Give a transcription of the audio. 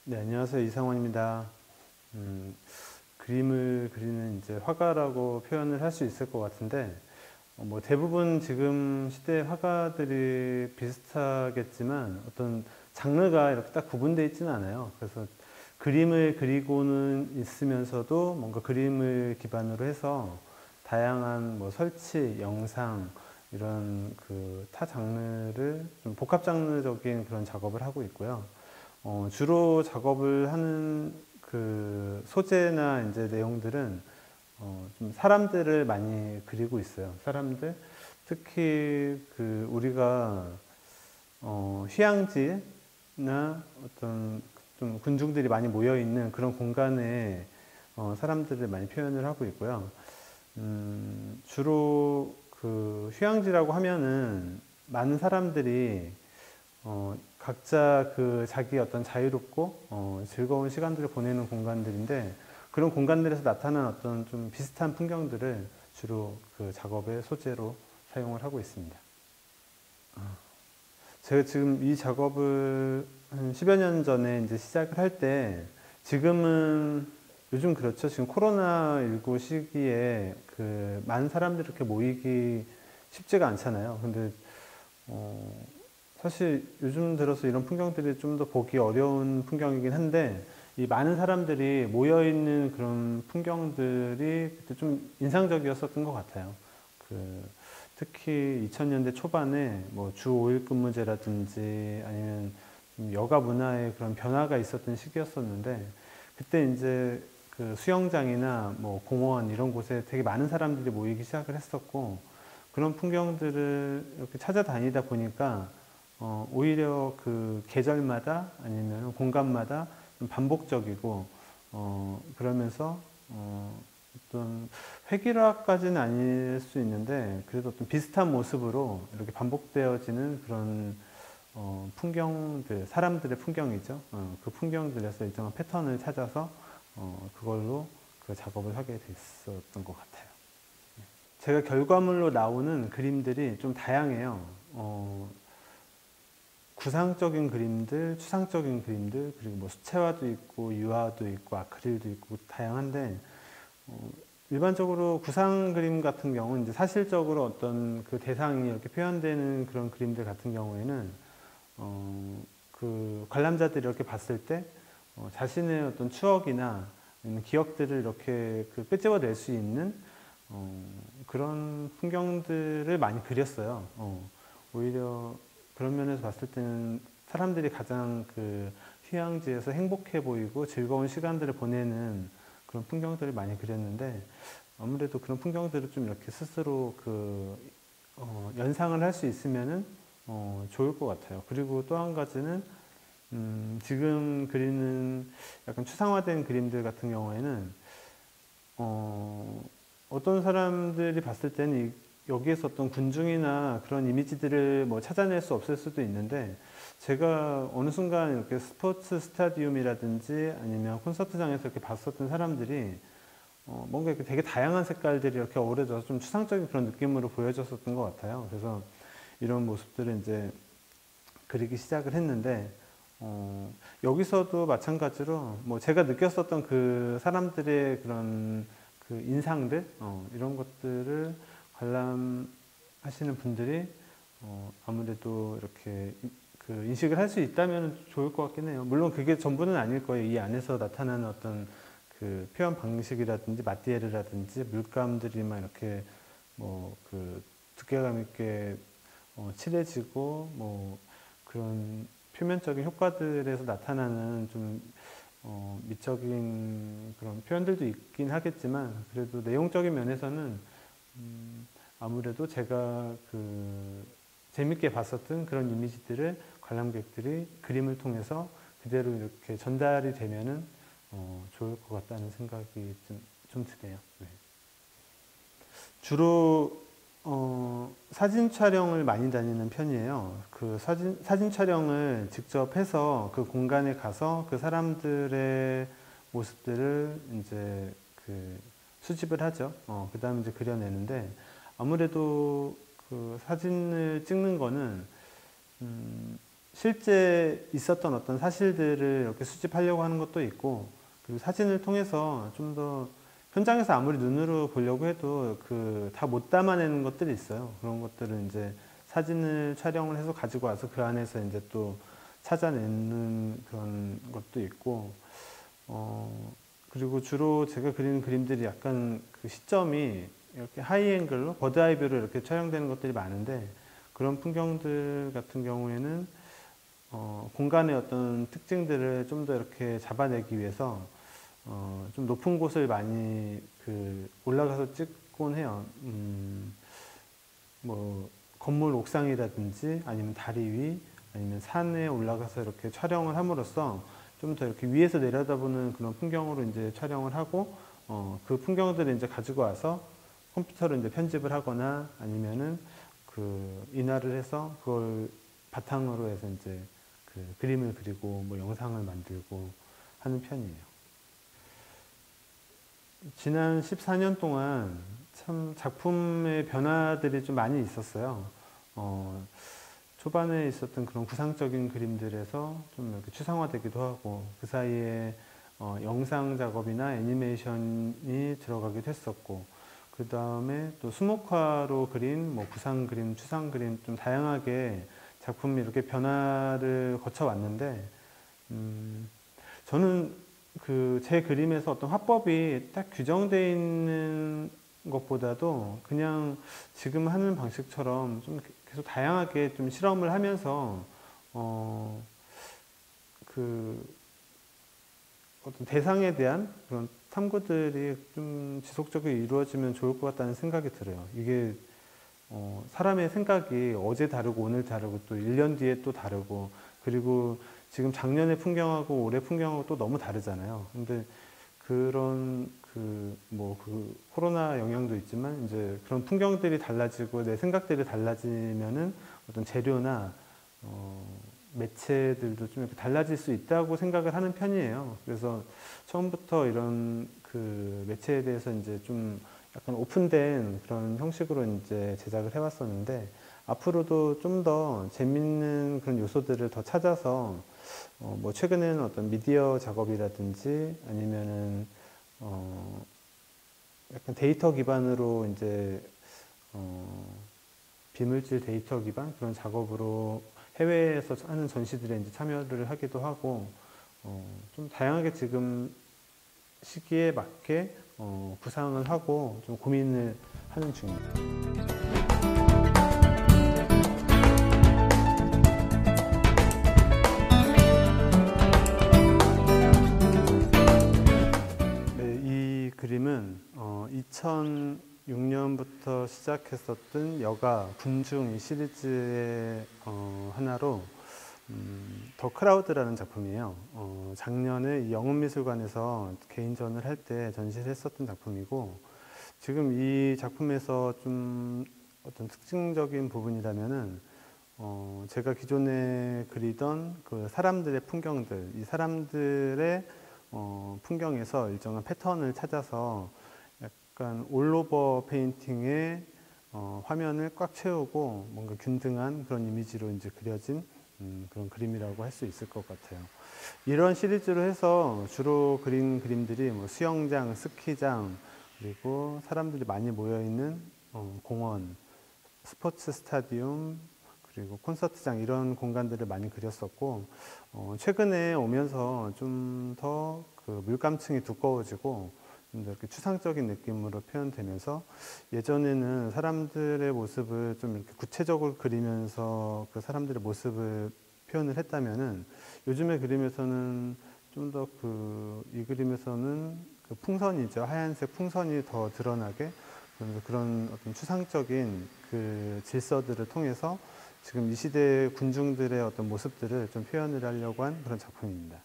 네, 안녕하세요. 이상원입니다. 그림을 그리는 이제 화가라고 표현을 할 수 있을 것 같은데, 뭐 대부분 지금 시대 화가들이 비슷하겠지만 어떤 장르가 이렇게 딱 구분되어 있지는 않아요. 그래서 그림을 그리고는 있으면서도 뭔가 그림을 기반으로 해서 다양한 뭐 설치, 영상, 이런 그 타 장르를 좀 복합 장르적인 그런 작업을 하고 있고요. 주로 작업을 하는 그 소재나 이제 내용들은 좀 사람들을 많이 그리고 있어요. 사람들, 특히 그 우리가 휴양지나 어떤 좀 군중들이 많이 모여 있는 그런 공간에 사람들을 많이 표현을 하고 있고요. 주로 그 휴양지라고 하면은 많은 사람들이 각자 그 자기 어떤 자유롭고 즐거운 시간들을 보내는 공간들인데, 그런 공간들에서 나타난 어떤 좀 비슷한 풍경들을 주로 그 작업의 소재로 사용을 하고 있습니다. 제가 지금 이 작업을 한 10여 년 전에 이제 시작을 할 때, 지금은 요즘 그렇죠. 지금 코로나19 시기에 그 많은 사람들이 이렇게 모이기 쉽지가 않잖아요. 근데 어, 사실 요즘 들어서 이런 풍경들이 좀 더 보기 어려운 풍경이긴 한데, 이 많은 사람들이 모여있는 그런 풍경들이 그때 좀 인상적이었었던 것 같아요. 그 특히 2000년대 초반에 뭐 주 5일 근무제라든지 아니면 좀 여가 문화에 그런 변화가 있었던 시기였었는데, 그때 이제 그 수영장이나 뭐 공원 이런 곳에 되게 많은 사람들이 모이기 시작을 했었고, 그런 풍경들을 이렇게 찾아다니다 보니까 오히려 그 계절마다 아니면 공간마다 좀 반복적이고 그러면서 어떤 획일화까지는 아닐 수 있는데, 그래도 어떤 비슷한 모습으로 이렇게 반복되어지는 그런 풍경들, 사람들의 풍경이죠. 그 풍경들에서 일정한 패턴을 찾아서 그걸로 그 작업을 하게 됐었던 것 같아요. 제가 결과물로 나오는 그림들이 좀 다양해요. 구상적인 그림들, 추상적인 그림들, 그리고 뭐 수채화도 있고 유화도 있고 아크릴도 있고 다양한데, 어, 일반적으로 구상 그림 같은 경우는 이제 사실적으로 어떤 그 대상이 이렇게 표현되는 그런 그림들 같은 경우에는 그 관람자들이 이렇게 봤을 때 자신의 어떤 추억이나 아니면 기억들을 이렇게 그 끄집어낼 수 있는 그런 풍경들을 많이 그렸어요. 오히려 그런 면에서 봤을 때는 사람들이 가장 그 휴양지에서 행복해 보이고 즐거운 시간들을 보내는 그런 풍경들을 많이 그렸는데, 아무래도 그런 풍경들을 좀 이렇게 스스로 그 연상을 할 수 있으면은 좋을 것 같아요. 그리고 또 한 가지는 지금 그리는 약간 추상화된 그림들 같은 경우에는 어떤 사람들이 봤을 때는 여기에서 어떤 군중이나 그런 이미지들을 뭐 찾아낼 수 없을 수도 있는데, 제가 어느 순간 이렇게 스포츠 스타디움이라든지 아니면 콘서트장에서 이렇게 봤었던 사람들이 뭔가 이렇게 되게 다양한 색깔들이 이렇게 어우러져서 좀 추상적인 그런 느낌으로 보여졌었던 것 같아요. 그래서 이런 모습들을 이제 그리기 시작을 했는데, 여기서도 마찬가지로 뭐 제가 느꼈었던 그 사람들의 그런 그 인상들, 이런 것들을 관람하시는 분들이 아무래도 이렇게 그 인식을 할 수 있다면 좋을 것 같긴 해요. 물론 그게 전부는 아닐 거예요. 이 안에서 나타나는 어떤 그 표현 방식이라든지 마티에르라든지 물감들이 막 이렇게 뭐 그 두께감 있게 칠해지고 뭐 그런 표면적인 효과들에서 나타나는 좀 미적인 그런 표현들도 있긴 하겠지만, 그래도 내용적인 면에서는 아무래도 제가 그 재밌게 봤었던 그런 이미지들을 관람객들이 그림을 통해서 그대로 이렇게 전달이 되면은 좋을 것 같다는 생각이 좀 드네요. 네. 주로 사진 촬영을 많이 다니는 편이에요. 그 사진 촬영을 직접 해서 그 공간에 가서 그 사람들의 모습들을 이제 그 수집을 하죠. 그 다음에 이제 그려내는데, 아무래도 그 사진을 찍는 거는 음, 실제 있었던 어떤 사실들을 이렇게 수집하려고 하는 것도 있고, 그리고 사진을 통해서 좀 더 현장에서 아무리 눈으로 보려고 해도 그 다 못 담아내는 것들이 있어요. 그런 것들을 이제 사진을 촬영을 해서 가지고 와서 그 안에서 이제 또 찾아내는 그런 것도 있고, 그리고 주로 제가 그리는 그림들이 약간 그 시점이 이렇게 하이앵글로 버드 아이뷰로 이렇게 촬영되는 것들이 많은데, 그런 풍경들 같은 경우에는 공간의 어떤 특징들을 좀 더 이렇게 잡아내기 위해서 좀 높은 곳을 많이 그 올라가서 찍곤 해요. 뭐 건물 옥상이라든지 아니면 다리 위 아니면 산에 올라가서 이렇게 촬영을 함으로써 좀 더 이렇게 위에서 내려다보는 그런 풍경으로 이제 촬영을 하고, 그 풍경들을 이제 가지고 와서 컴퓨터로 이제 편집을 하거나 아니면은 그 인화를 해서 그걸 바탕으로 해서 이제 그 그림을 그리고 뭐 영상을 만들고 하는 편이에요. 지난 14년 동안 참 작품의 변화들이 좀 많이 있었어요. 초반에 있었던 그런 구상적인 그림들에서 좀 이렇게 추상화되기도 하고, 그 사이에 영상 작업이나 애니메이션이 들어가기도 했었고, 그 다음에 또 수목화로 그린 뭐 구상 그림, 추상 그림 좀 다양하게 작품이 이렇게 변화를 거쳐왔는데, 저는 그 제 그림에서 어떤 화법이 딱 규정되어 있는 것보다도 그냥 지금 하는 방식처럼 좀 계속 다양하게 좀 실험을 하면서 그 어떤 대상에 대한 그런 탐구들이 좀 지속적으로 이루어지면 좋을 것 같다는 생각이 들어요. 이게 사람의 생각이 어제 다르고 오늘 다르고 또 1년 뒤에 또 다르고, 그리고 지금 작년의 풍경하고 올해 풍경하고 또 너무 다르잖아요. 근데 그런 그 코로나 영향도 있지만 이제 그런 풍경들이 달라지고 내 생각들이 달라지면은 어떤 재료나 매체들도 좀 이렇게 달라질 수 있다고 생각을 하는 편이에요. 그래서 처음부터 이런 그 매체에 대해서 이제 좀 약간 오픈된 그런 형식으로 이제 제작을 해왔었는데, 앞으로도 좀 더 재밌는 그런 요소들을 더 찾아서 뭐 최근에는 어떤 미디어 작업이라든지 아니면은 약간 데이터 기반으로 이제 비물질 데이터 기반 그런 작업으로 해외에서 하는 전시들에 이제 참여를 하기도 하고, 좀 다양하게 지금 시기에 맞게 구상을 하고 좀 고민을 하는 중입니다. 네, 이 그림은 2006년부터 시작했었던 여가 군중 이 시리즈의 하나로 더 크라우드라는 작품이에요. 작년에 영훈미술관에서 개인전을 할 때 전시를 했었던 작품이고, 지금 이 작품에서 좀 어떤 특징적인 부분이라면은 제가 기존에 그리던 그 사람들의 풍경들, 이 사람들의 풍경에서 일정한 패턴을 찾아서 약간 올오버 페인팅의 화면을 꽉 채우고 뭔가 균등한 그런 이미지로 이제 그려진 그런 그림이라고 할 수 있을 것 같아요. 이런 시리즈로 해서 주로 그린 그림들이 뭐 수영장, 스키장, 그리고 사람들이 많이 모여 있는 공원, 스포츠 스타디움, 그리고 콘서트장 이런 공간들을 많이 그렸었고, 최근에 오면서 좀 더 그 물감층이 두꺼워지고 좀 더 이렇게 추상적인 느낌으로 표현되면서, 예전에는 사람들의 모습을 좀 이렇게 구체적으로 그리면서 그 사람들의 모습을 표현을 했다면은, 요즘의 그림에서는 좀 더 이 그림에서는 그 풍선이죠. 하얀색 풍선이 더 드러나게 그런 어떤 추상적인 그 질서들을 통해서 지금 이 시대의 군중들의 어떤 모습들을 좀 표현을 하려고 한 그런 작품입니다.